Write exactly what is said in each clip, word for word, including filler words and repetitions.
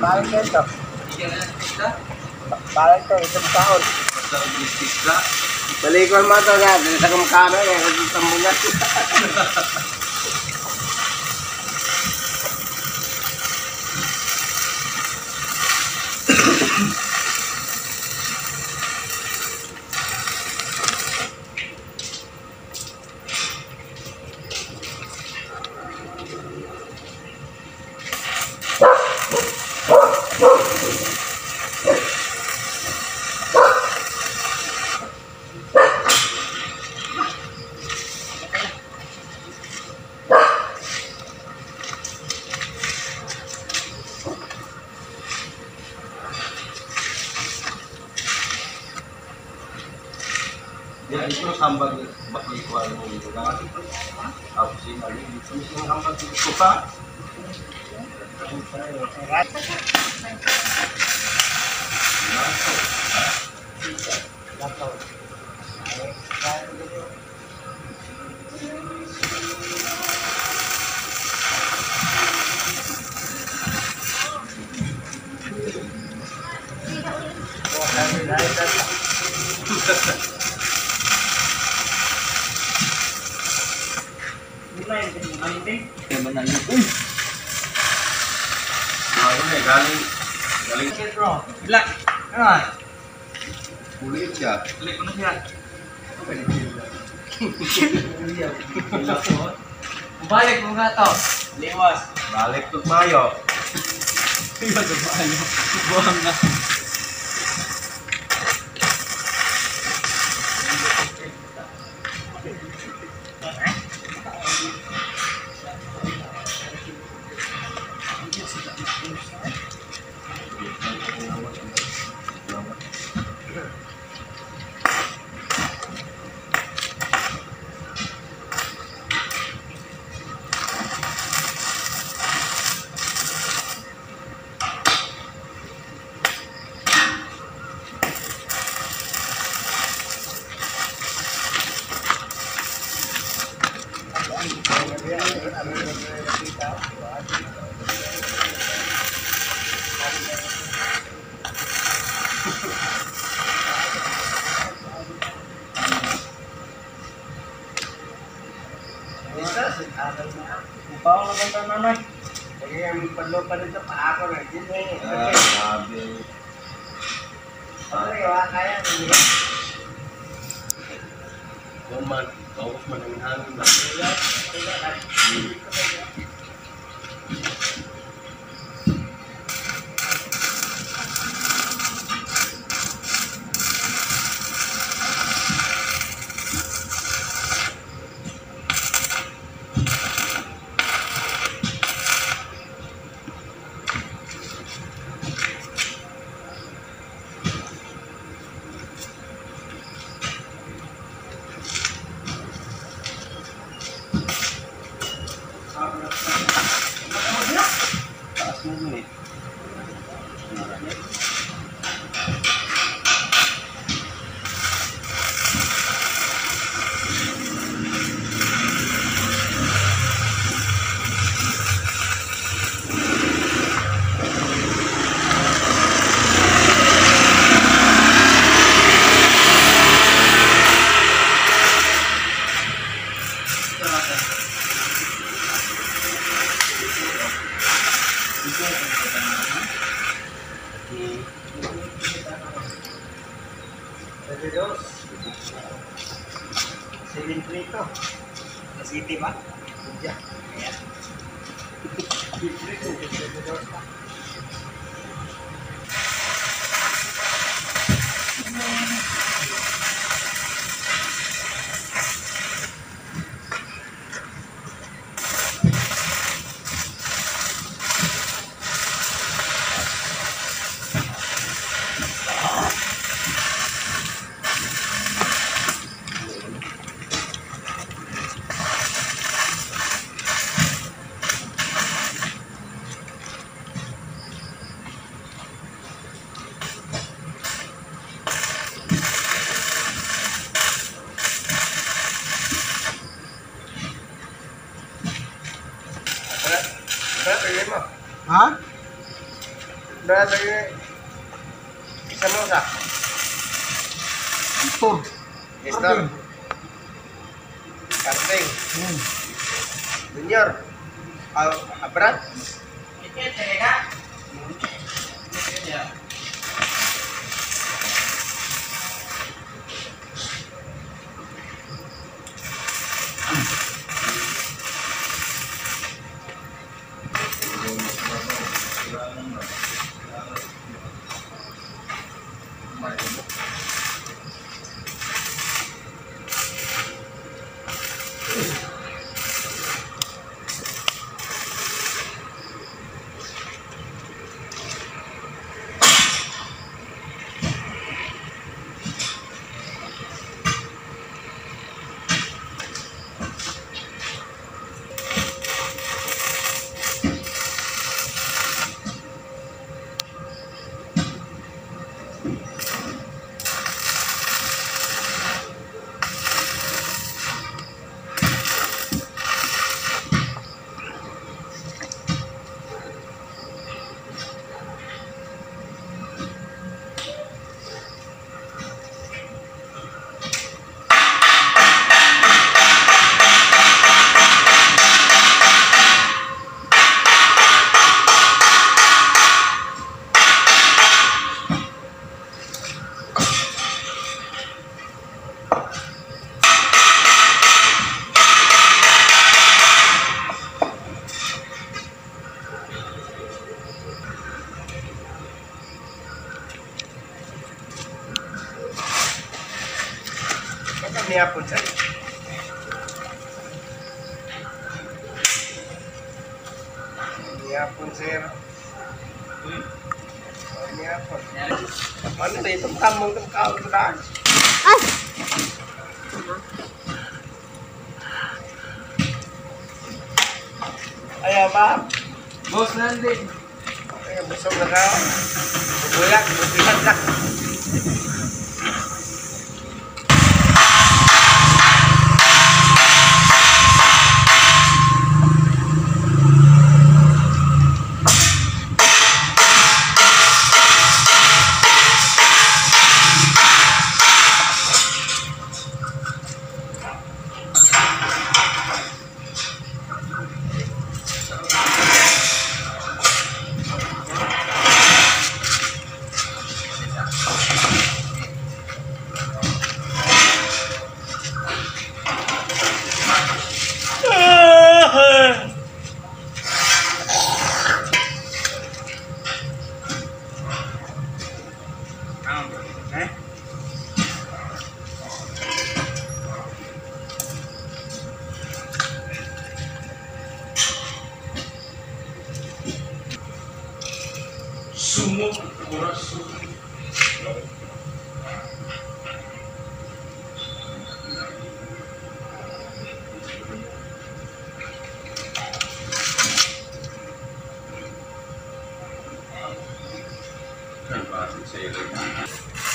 Balik ka ito. Bigyan na ng isda. Balik ka ito sa kahon. Basta ang isda. Balikon mo ito nga. Sa kumkano eh. Kasi tambungan. Ya, itu sambal bakal kuah mau gitu kan. Apa sih kali ini? Semua sambal itu suka. Yang benar ni. Uy. Nah, ini galing galing Bro, bilak. Ano? kulit ya. Kulit ko na siya. Balik mo nga to. Liwas. Balik tuh mayo. Iba sa maayo. Buhang na. Bawang lang ito nanay. Kaya yung palo pa rin sa paa ko na. Ah, grabe. Okay, wala kaya. Kuman, bawas man ang hangin na. Taas mo dun eh. Dos. Seven three to. Sa city ba? Iya. Ayan. Berapa ya, Mak? Ha? Udah lagi isa mo sa Ito. Nestor. Karting. Hmm. Junior. Al Abrat. Niya po sa niya po sir. Niya po. Ano ba ito? Kamong kang kaon na. Ay, ba? Boss Nandin. Ay, busog na ka. Bubuyak, bubuyak na. Sumo coração. Kan bahasa saya lagi.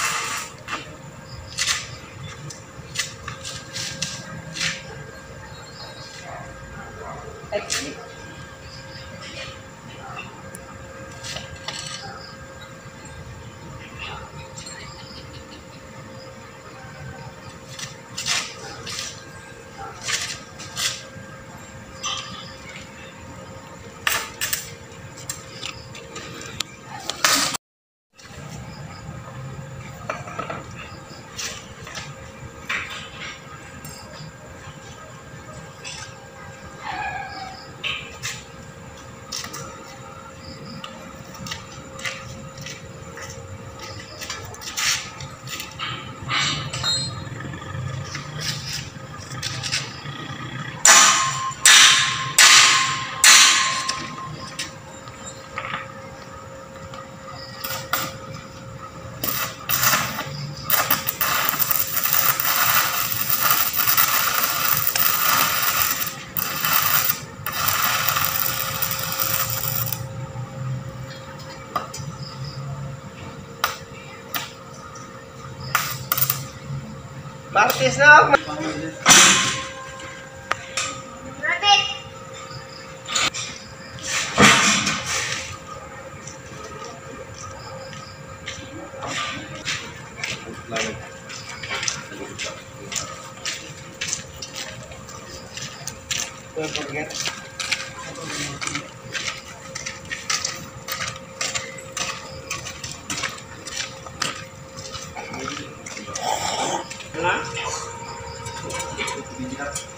Martis na. lain. Don't forget. Nah,